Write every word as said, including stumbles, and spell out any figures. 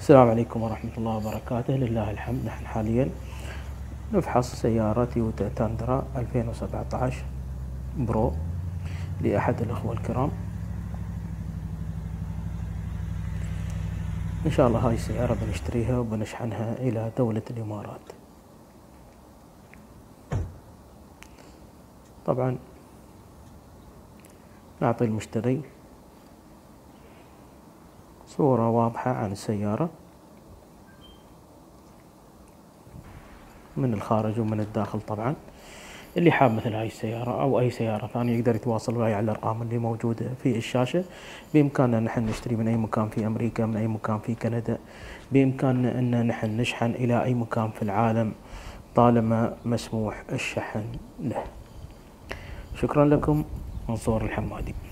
السلام عليكم ورحمة الله وبركاته. لله الحمد. نحن حاليا نفحص سيارة تويوتا تاندرا ألفين وسبعة عشر برو لأحد الأخوة الكرام. إن شاء الله هاي السيارة بنشتريها وبنشحنها إلى دولة الإمارات. طبعا نعطي المشتري صورة واضحة عن السيارة من الخارج ومن الداخل. طبعا اللي حاب مثل هاي السيارة أو أي سيارة ثانية يقدر يتواصل وياي على الأرقام اللي موجودة في الشاشة. بإمكاننا نحن نشتري من أي مكان في أمريكا، من أي مكان في كندا، بإمكاننا أن نحن نشحن إلى أي مكان في العالم طالما مسموح الشحن له. شكرا لكم. منصور الحمادي.